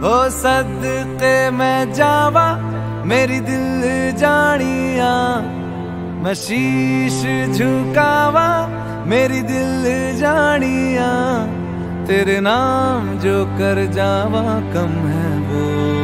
हो सदके मैं जावा मेरी दिल जानिया, मैं शीश झुकावा मेरी दिल जानिया, तेरे नाम जो कर जावा कम है वो।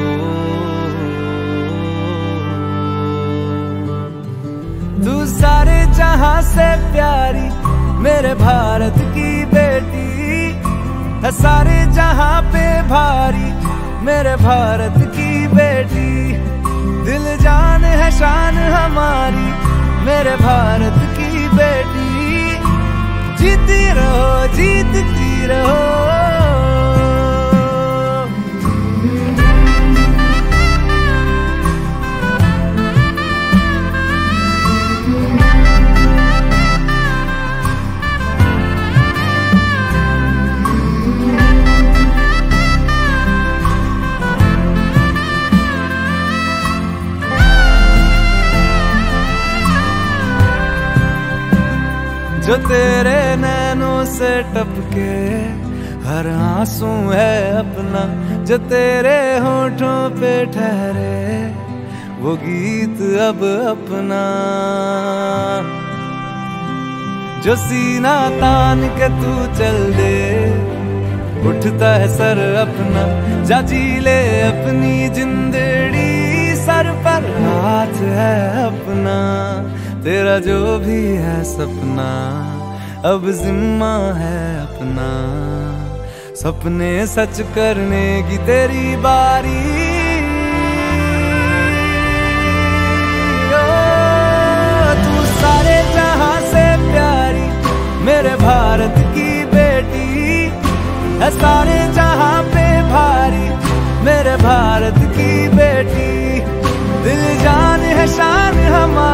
तू सारे जहां से प्यारी मेरे भारत की बेटी है, सारे जहां पे भारी मेरे भारत की बेटी, दिल जान है शान हमारी मेरे भारत की बेटी, जीती रहो जीतती रहो। जो तेरे नैनों से टपके हर आंसू है अपना, जो तेरे होठों पे ठहरे वो गीत अब अपना, जो सीना तान के तू चल दे उठता है सर अपना, जा जी ले अपनी जिंदड़ी सर पर हाथ है अपना, तेरा जो भी है सपना अब जिम्मा है अपना, सपने सच करने की तेरी बारी। ओ तू सारे जहां से प्यारी मेरे भारत की बेटी है, सारे जहां पे भारी मेरे भारत की बेटी, दिल जान है शान हमारी